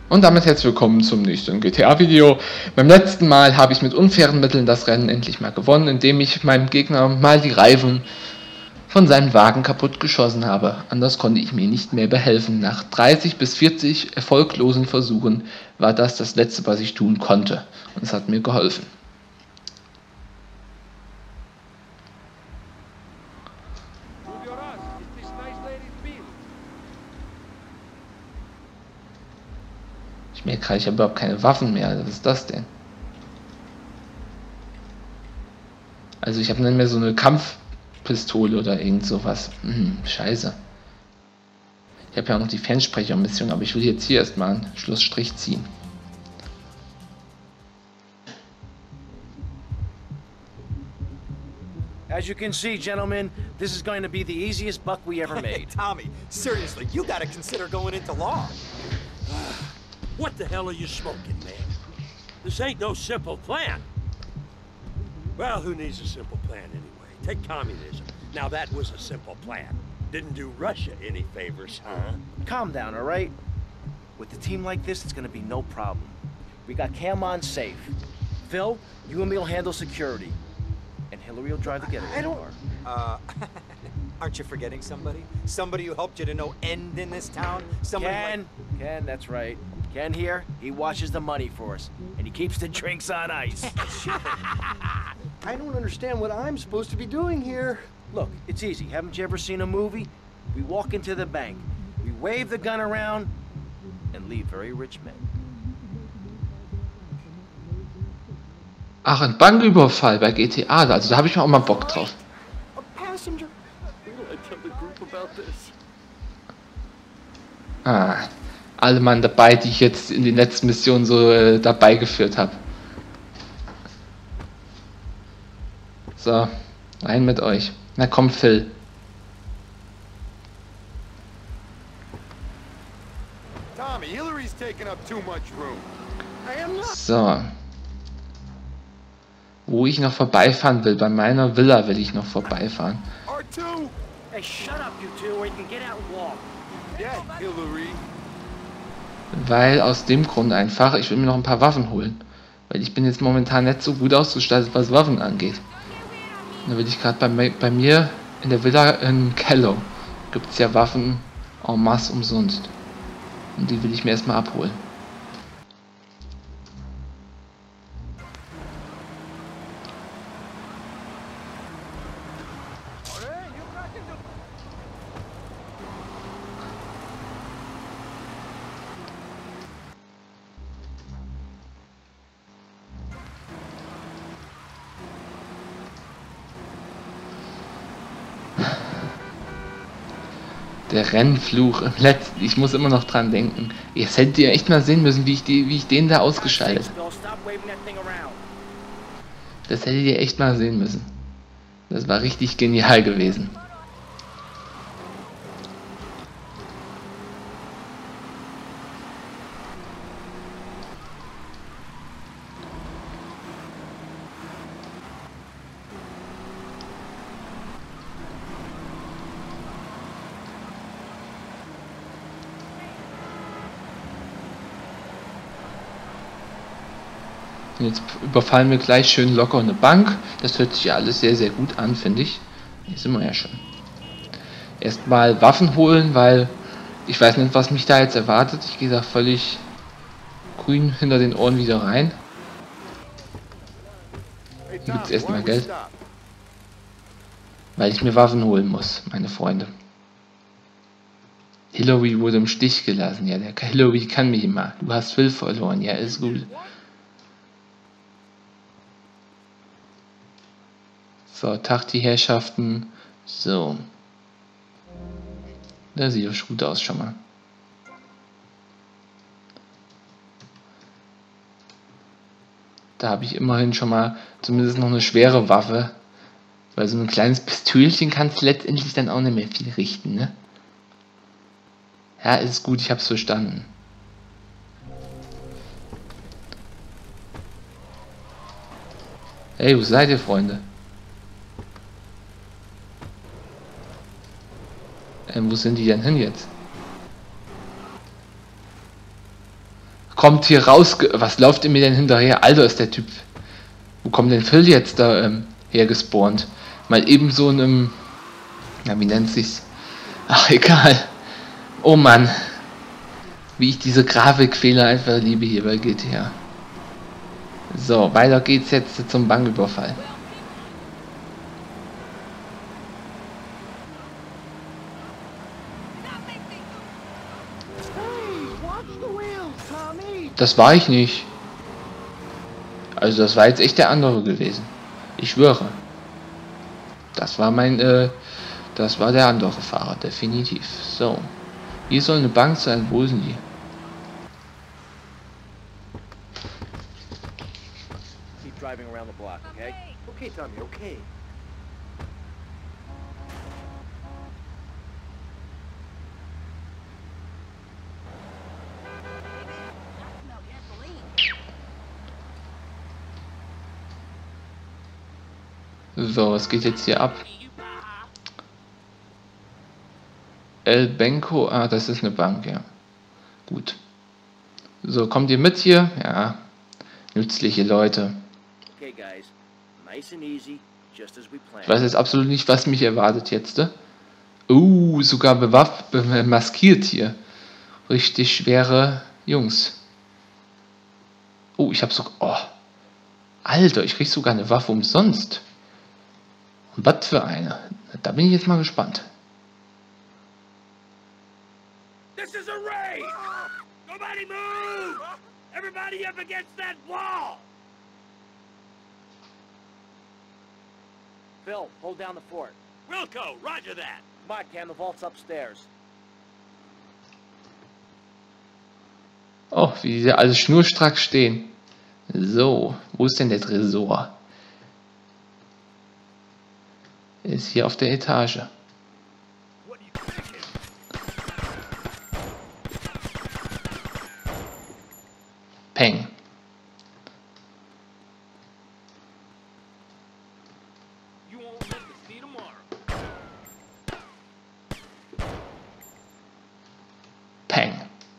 Und damit herzlich willkommen zum nächsten GTA-Video. Beim letzten Mal habe ich mit unfairen Mitteln das Rennen endlich mal gewonnen, indem ich meinem Gegner mal die Reifen von seinem Wagen kaputt geschossen habe. Anders konnte ich mir nicht mehr behelfen. Nach 30 bis 40 erfolglosen Versuchen war das Letzte, was ich tun konnte. Und es hat mir geholfen. Ich merke gerade, ich habe überhaupt keine Waffen mehr. Was ist das denn? Also ich habe nicht mehr so eine Kampfpistole oder irgend sowas. Scheiße. Ich habe ja auch noch die Fernsprechermission, aber ich will jetzt hier erstmal einen Schlussstrich ziehen. As you can see, gentlemen, this is going to be the easiest buck we ever made. Tommy, seriously, you gotta consider going into law. What the hell are you smoking, man? This ain't no simple plan. Well, who needs a simple plan anyway? Take communism. Now that was a simple plan. Didn't do Russia any favors, huh? Calm down, all right? With a team like this, it's going to be no problem. We got Cam on safe. Phil, you and me will handle security. And Hillary will drive the getaway car. Aren't you forgetting somebody? Somebody who helped you to no end in this town? Somebody Ken, that's right. Ken here, he washes the money for us. And he keeps the drinks on ice. I don't understand what I'm supposed to be doing here. Look, it's easy. Haven't you ever seen a movie? We walk into the bank, we wave the gun around, and leave very rich men. Ach, ein Banküberfall bei GTA, also da habe ich mir auch mal Bock drauf. A passenger. What will I tell the group about this? Ah, alle Mann dabei, die ich jetzt in den letzten Missionen so dabei geführt habe. So, rein mit euch. Na komm, Phil. Tommy, Hillary's taking up too much room. I am not. So. Wo ich noch vorbeifahren will, bei meiner Villa will ich noch vorbeifahren. R2? Hey, shut up, you two, or you can get out and walk. Yeah, Hillary. Weil aus dem Grund einfach, ich will mir noch ein paar Waffen holen. Weil ich bin jetzt momentan nicht so gut ausgestattet, was Waffen angeht. Da will ich gerade bei mir in der Villa in Kello gibt es ja Waffen en masse umsonst. Und die will ich mir erstmal abholen. Der Rennfluch im letzten, ich muss immer noch dran denken. Jetzt hättet ihr echt mal sehen müssen, wie ich den da ausgeschaltet. Das hättet ihr echt mal sehen müssen. Das war richtig genial gewesen. Jetzt überfallen wir gleich schön locker eine Bank. Das hört sich ja alles sehr, sehr gut an, finde ich. Hier sind wir ja schon. Erstmal Waffen holen, weil ich weiß nicht, was mich da jetzt erwartet. Ich gehe da völlig grün hinter den Ohren wieder rein. Hier gibt es erstmal Geld. Weil ich mir Waffen holen muss, meine Freunde. Hillary wurde im Stich gelassen. Ja, der Hillary kann mich immer. Du hast Phil verloren. Ja, ist gut. So, Tag die Herrschaften. So. Das sieht doch gut aus schon mal. Da habe ich immerhin schon mal zumindest noch eine schwere Waffe. Weil so ein kleines Pistölchen kannst du letztendlich dann auch nicht mehr viel richten, ne? Ja, ist gut, ich hab's verstanden. Hey, wo seid ihr, Freunde? Wo sind die denn hin jetzt? kommt hier raus. Was läuft ihr mir denn hinterher? Alter, ist der Typ. Wo kommt denn Phil jetzt da hergespawnt? Mal eben so in einem... Na, wie nennt sich's? Ach, egal. Oh Mann. Wie ich diese Grafikfehler einfach liebe hier bei GTA. So, weiter geht's jetzt zum Banküberfall. Das war ich nicht. Also das war jetzt echt der andere gewesen. Ich schwöre. Das war das war der andere Fahrer, definitiv. So. Hier soll eine Bank sein. Wo sind die? Keep driving around the block, okay? Okay, Tommy, okay. So, was geht jetzt hier ab? El Banco, ah, das ist eine Bank, ja. Gut. So, kommt ihr mit hier? Ja. Nützliche Leute. Okay, guys. Nice and easy, just as we Ich planned. weiß jetzt absolut nicht, was mich erwartet jetzt. Sogar maskiert hier. Richtig schwere Jungs. Oh, ich hab sogar... Oh. Alter, ich krieg sogar eine Waffe umsonst. Und was für eine? Da bin ich jetzt mal gespannt. This is a raid! Nobody move! Everybody up against that wall! Phil, hold down the fort. Wilco, roger that! Come on, Cam, the vault's upstairs. Oh, wie sie alle schnurstracks stehen. So, wo ist denn der Tresor? Er ist hier auf der Etage. Peng. Peng.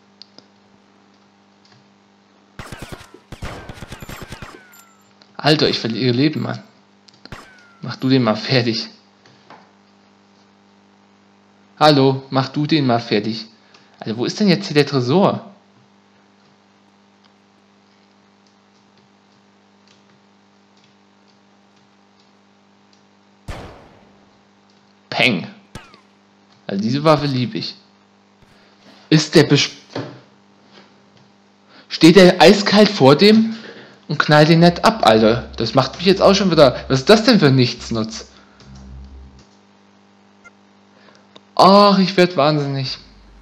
Alter, ich verliere Leben, Mann. Mach du den mal fertig. Hallo, mach du den mal fertig. Alter, wo ist denn jetzt hier der Tresor? Peng. Also diese Waffe liebe ich. Ist der Steht der eiskalt vor dem und knallt den nicht ab, Alter. Das macht mich jetzt auch schon wieder... Was ist das denn für ein Nichtsnutz? Ach, ich werde wahnsinnig.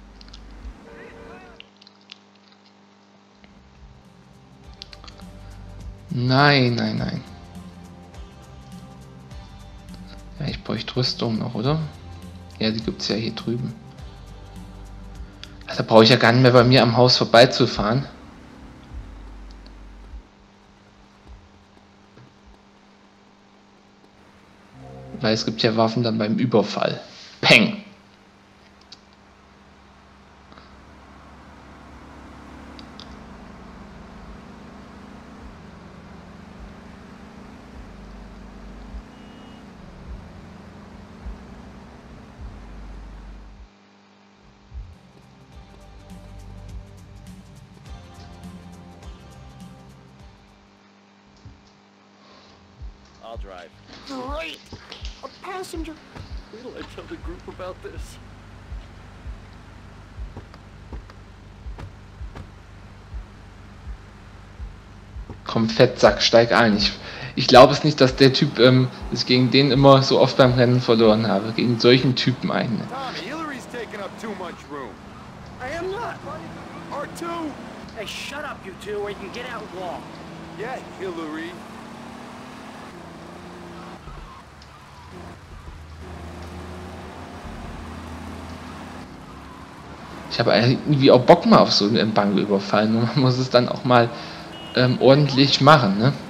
Nein, nein, nein. Ja, ich bräuchte Rüstung noch, oder? Ja, die gibt es ja hier drüben. Da brauche ich ja gar nicht mehr bei mir am Haus vorbeizufahren. Weil es gibt ja Waffen dann beim Überfall. Peng! I'll drive. Great! A passenger! Wait till I tell the group about this. Komm, Fettsack, steig ein. Ich glaube es nicht, dass der Typ, dass ich gegen den immer so oft beim Rennen verloren habe. Gegen solchen Typen einen. Tommy, Hillary's taking up too much room. I am not! R2! Hey, shut up, you two, or you can get out and walk. Yeah, Hillary. Ich habe irgendwie auch Bock mal auf so einen Banküberfall. Nur man muss es dann auch mal ordentlich machen, ne?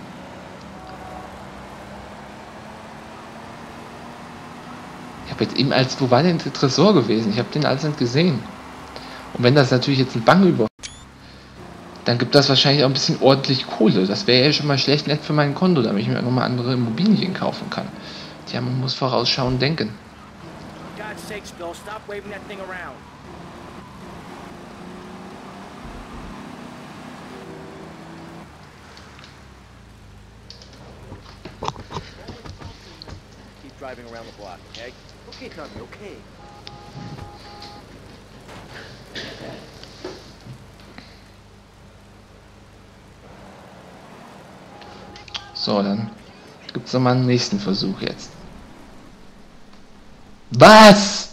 Ich habe jetzt eben wo war denn der Tresor gewesen? Ich habe den alles nicht gesehen. Und wenn das natürlich jetzt ein Banküberfall... dann gibt das wahrscheinlich auch ein bisschen ordentlich Kohle. Das wäre ja schon mal schlecht nett für mein Konto, damit ich mir nochmal andere Immobilien kaufen kann. Tja, man muss vorausschauend denken. God's sakes, Bill, stop waving that thing around. Keep driving around the block, okay? Okay, Tommy, okay. So, dann gibt es nochmal einen nächsten Versuch jetzt. Was?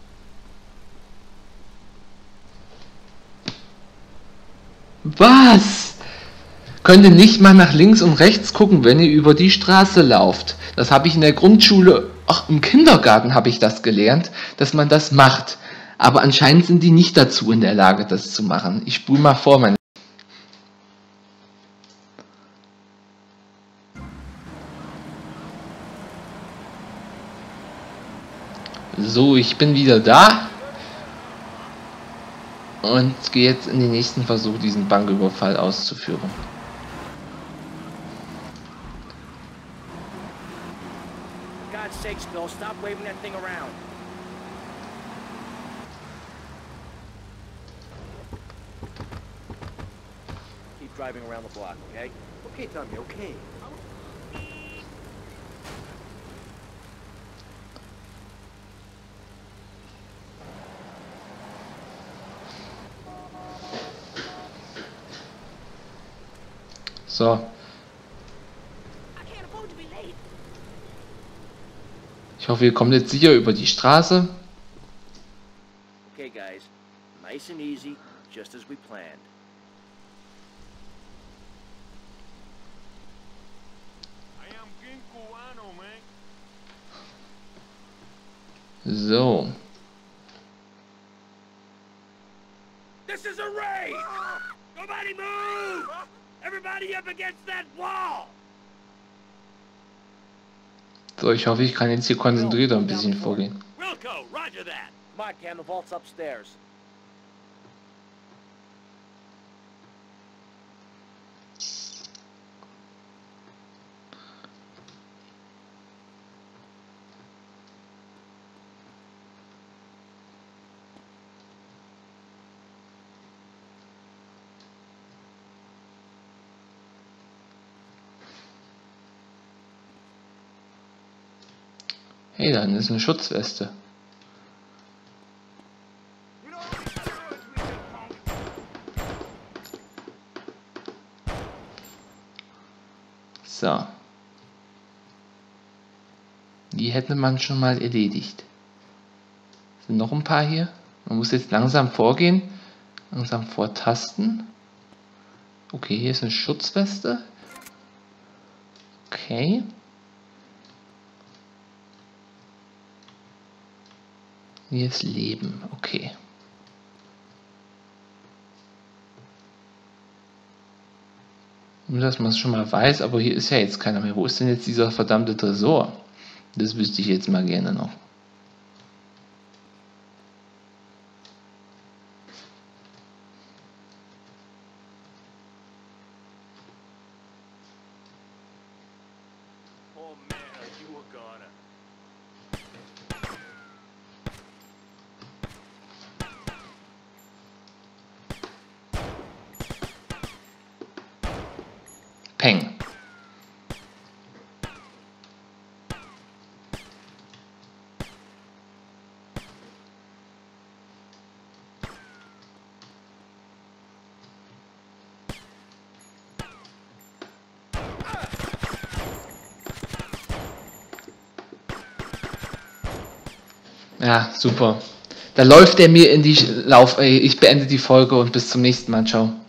Was? Könnt ihr nicht mal nach links und rechts gucken, wenn ihr über die Straße lauft? Das habe ich in der Grundschule, ach, im Kindergarten habe ich das gelernt, dass man das macht. Aber anscheinend sind die nicht dazu in der Lage, das zu machen. Ich spule mal vor, meine. So, ich bin wieder da und gehe jetzt in den nächsten Versuch, diesen Banküberfall auszuführen. For God's sakes, Bill, stop waving that thing around. Keep driving around the block, okay? Okay, Tommy, okay. So. Ich hoffe, ihr kommt jetzt sicher über die Straße. Okay, guys. Nice and easy, just as we planned. I am bien cubano, man. So. This is a raid! Nobody move! Everybody up against that wall! So, ich hoffe, ich kann jetzt hier konzentrierter ein bisschen vorgehen. Wilco, roger that! Come on, Cam, the vault's upstairs. Hey, dann ist eine Schutzweste. So. Die hätte man schon mal erledigt. Sind noch ein paar hier. Man muss jetzt langsam vorgehen. Langsam vortasten. Okay, hier ist eine Schutzweste. Okay. Hier ist Leben. Okay. Nur, dass man es schon mal weiß, aber hier ist ja jetzt keiner mehr. Wo ist denn jetzt dieser verdammte Tresor? Das wüsste ich jetzt mal gerne noch. Oh man, are you a goner? Peng. Ja, super. Da läuft er mir in die ich beende die Folge und bis zum nächsten Mal. Ciao.